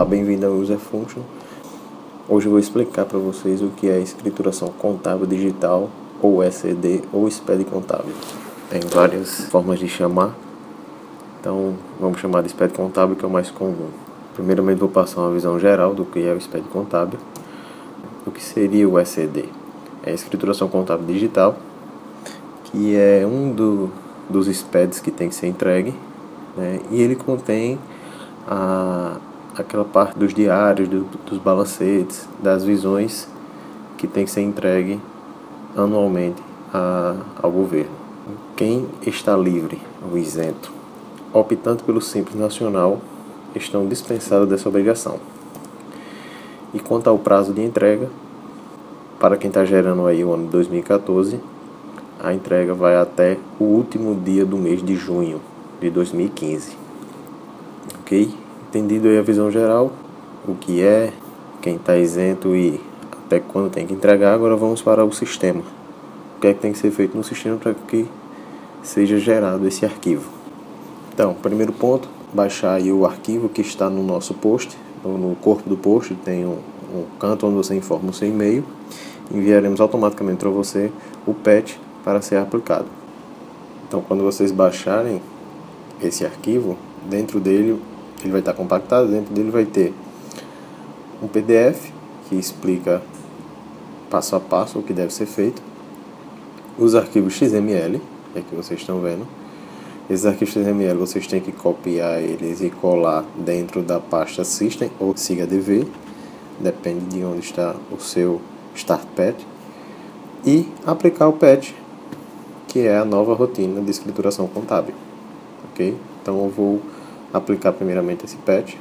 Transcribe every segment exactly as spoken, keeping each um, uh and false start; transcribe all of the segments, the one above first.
Olá, bem-vindo ao User Function. Hoje eu vou explicar para vocês o que é escrituração contábil digital, ou S C D, ou S P E D contábil. Tem várias formas de chamar, então vamos chamar de S P E D contábil, que é o mais comum. Primeiramente vou passar uma visão geral do que é o S P E D contábil. O que seria o S C D? É a escrituração contábil digital, que é um do, dos S P E Ds que tem que ser entregue, né? E ele contém a, aquela parte dos diários, do, dos balancetes, das visões que tem que ser entregue anualmente a, ao governo. Quem está livre ou isento, optando pelo Simples Nacional, estão dispensados dessa obrigação. E quanto ao prazo de entrega, para quem está gerando aí o ano de dois mil e quatorze, a entrega vai até o último dia do mês de junho de dois mil e quinze. Ok? Entendido aí a visão geral, o que é, quem está isento e até quando tem que entregar. Agora vamos para o sistema. O que é que tem que ser feito no sistema para que seja gerado esse arquivo? Então, primeiro ponto, baixar aí o arquivo que está no nosso post. No corpo do post tem um, um canto onde você informa o seu e-mail. Enviaremos automaticamente para você o patch para ser aplicado. Então, quando vocês baixarem esse arquivo, dentro dele ele vai estar compactado, dentro dele vai ter um P D F que explica passo a passo o que deve ser feito, os arquivos X M L, que é que vocês estão vendo. Esses arquivos X M L vocês têm que copiar eles e colar dentro da pasta System ou SIGADV, depende de onde está o seu Start Patch, e aplicar o patch, que é a nova rotina de escrituração contábil. Ok? Então eu vou aplicar primeiramente esse patch.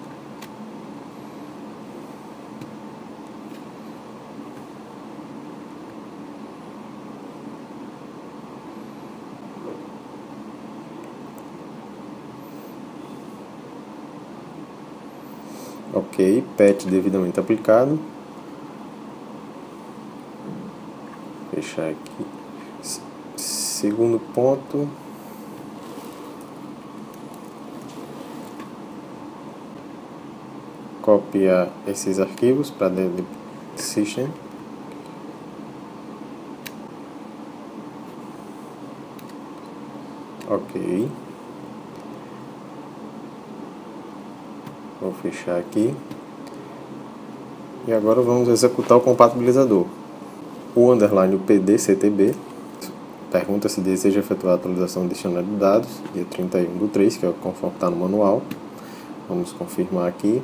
Ok, patch devidamente aplicado. Fechar aqui. Segundo ponto. Copiar esses arquivos para dentro do System. Ok. Vou fechar aqui. E agora vamos executar o compatibilizador. O underline P D C T B pergunta se deseja efetuar a atualização do dicionário de dados, dia trinta e um do três, que é conforme está no manual. Vamos confirmar aqui.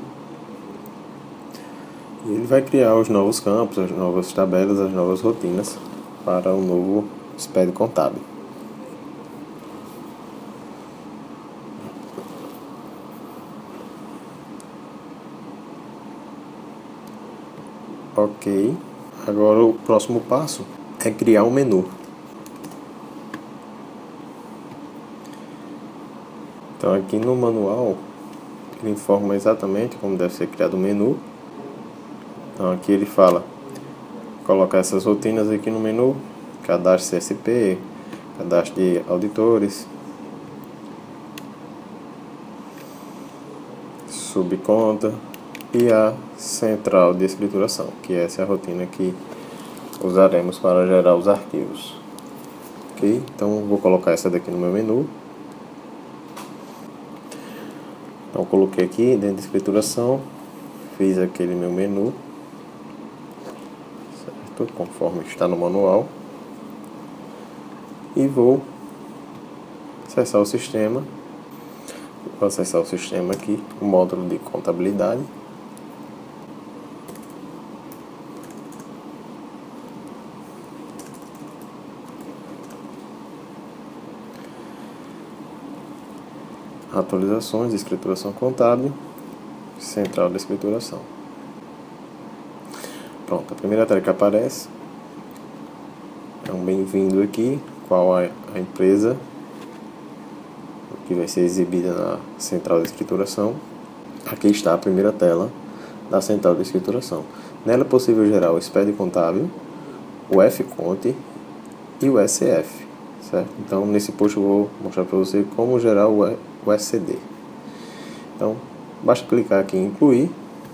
E ele vai criar os novos campos, as novas tabelas, as novas rotinas para o novo S P E D contábil. Ok. Agora o próximo passo é criar um menu. Então aqui no manual ele informa exatamente como deve ser criado o menu. Então aqui ele fala colocar essas rotinas aqui no menu: cadastro C S P, cadastro de auditores, subconta e a central de escrituração, que essa é a rotina que usaremos para gerar os arquivos. Ok? Então vou colocar essa daqui no meu menu. Então coloquei aqui dentro de escrituração, fiz aquele meu menu, certo? Conforme está no manual, e vou acessar o sistema. Vou acessar o sistema aqui, o módulo de contabilidade. Atualizações de escrituração contábil, central de escrituração. Pronto, a primeira tela que aparece é um bem-vindo aqui, qual é a empresa que vai ser exibida na central de escrituração. Aqui está a primeira tela da central de escrituração. Nela é possível gerar o S P E D contábil, o F-Conte e o S F, certo? Então nesse post eu vou mostrar para você como gerar o S C D. Então Basta clicar aqui em incluir.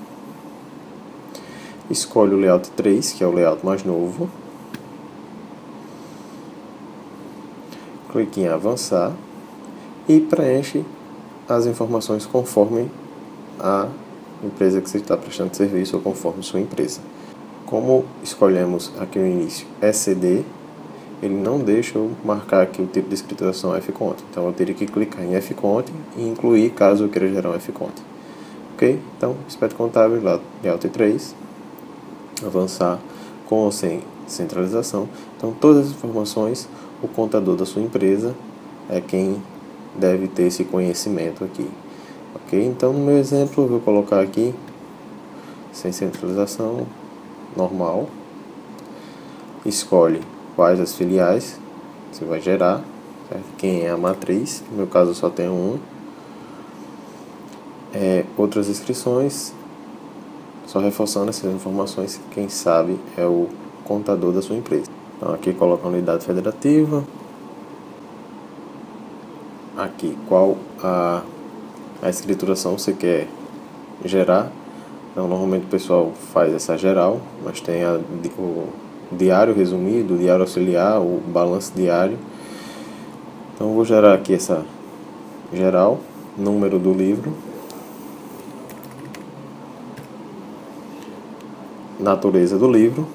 Escolhe o layout três, que é o layout mais novo. Clique em avançar e preenche as informações conforme a empresa que você está prestando serviço ou conforme sua empresa. Como escolhemos aqui no início S C D, ele não deixa eu marcar aqui o tipo de escrituração F conte. Então eu teria que clicar em F conte e incluir caso eu queira gerar um F conte. Ok? Então, S P E D contábil, layout três, avançar com ou sem centralização. Então todas as informações, o contador da sua empresa é quem deve ter esse conhecimento aqui. Ok? Então no meu exemplo eu vou colocar aqui sem centralização, normal. Escolhe quais as filiais você vai gerar, certo? Quem é a matriz, no meu caso eu só tenho um. É, outras inscrições, só reforçando essas informações, quem sabe é o contador da sua empresa. Então aqui coloca a unidade federativa, aqui qual a, a escrituração você quer gerar. Então normalmente o pessoal faz essa geral, mas tem a, o diário resumido, o diário auxiliar, o balanço diário. Então eu vou gerar aqui essa geral, número do livro, natureza do livro,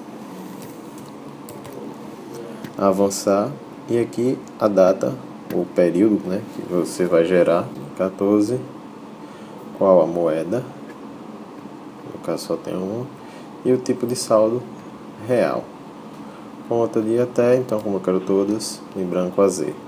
avançar e aqui a data, o período, né, que você vai gerar, quatorze, qual a moeda, no caso só tem um, e o tipo de saldo real. Conta de até, então como eu quero todas, em branco a Z.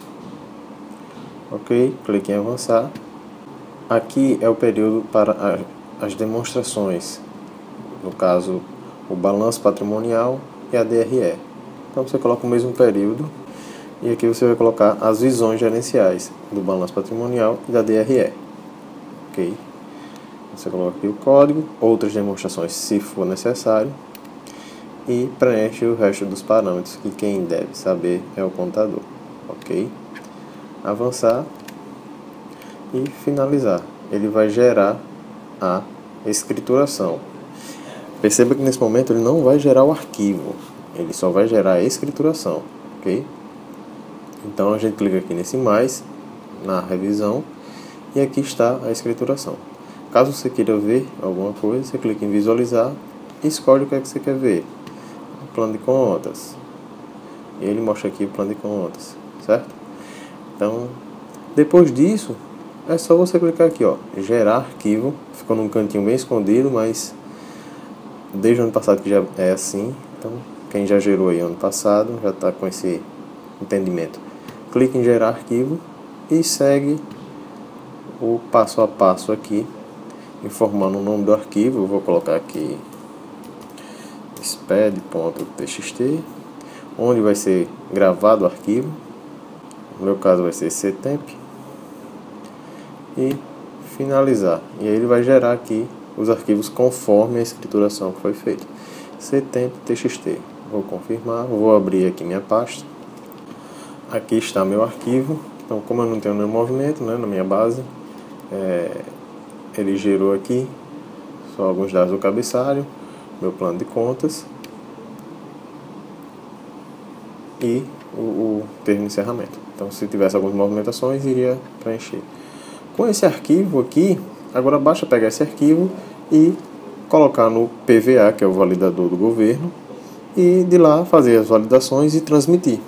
Ok, clique em avançar. Aqui é o período para a, as demonstrações, no caso o balanço patrimonial e a D R E. Então você coloca o mesmo período e aqui você vai colocar as visões gerenciais do balanço patrimonial e da D R E. Ok? Você coloca aqui o código, outras demonstrações se for necessário e preenche o resto dos parâmetros que quem deve saber é o contador. Ok? Avançar e finalizar. Ele vai gerar a escrituração. Perceba que nesse momento ele não vai gerar o arquivo, ele só vai gerar a escrituração, ok? Então a gente clica aqui nesse mais, na revisão, e aqui está a escrituração. Caso você queira ver alguma coisa, você clica em visualizar e escolhe o que é que você quer ver. O plano de contas. E ele mostra aqui o plano de contas, certo? Então, depois disso, é só você clicar aqui, ó, gerar arquivo. Ficou num cantinho bem escondido, mas desde o ano passado que já é assim. Então, quem já gerou aí ano passado já está com esse entendimento. Clique em gerar arquivo e segue o passo a passo aqui, informando o nome do arquivo. Eu vou colocar aqui S P E D ponto T X T, onde vai ser gravado o arquivo. No meu caso vai ser ctemp. E finalizar. E aí ele vai gerar aqui os arquivos conforme a escrituração que foi feita. ctemp txt. Vou confirmar, vou abrir aqui minha pasta. Aqui está meu arquivo. Então, como eu não tenho nenhum movimento, né, na minha base, é, ele gerou aqui só alguns dados do cabeçalho, meu plano de contas e o, o termo de encerramento. Então, se tivesse algumas movimentações, iria preencher. Com esse arquivo aqui, agora basta pegar esse arquivo e colocar no P V A, que é o validador do governo, e de lá fazer as validações e transmitir.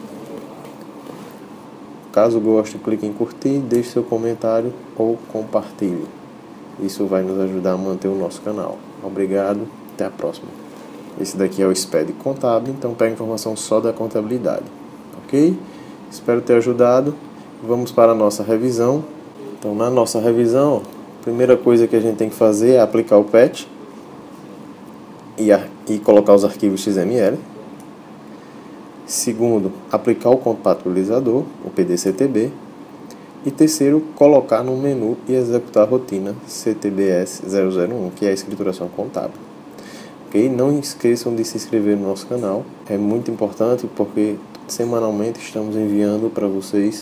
Caso goste, clique em curtir, deixe seu comentário ou compartilhe. Isso vai nos ajudar a manter o nosso canal. Obrigado, até a próxima. Esse daqui é o S P E D contábil, então pega informação só da contabilidade. Ok? Espero ter ajudado. Vamos para a nossa revisão. Então, na nossa revisão, a primeira coisa que a gente tem que fazer é aplicar o patch e, a, e colocar os arquivos X M L. Segundo, aplicar o compatibilizador, o P D C T B. E terceiro, colocar no menu e executar a rotina C T B S zero zero um, que é a escrituração contábil. Ok? Não esqueçam de se inscrever no nosso canal. É muito importante porque semanalmente estamos enviando para vocês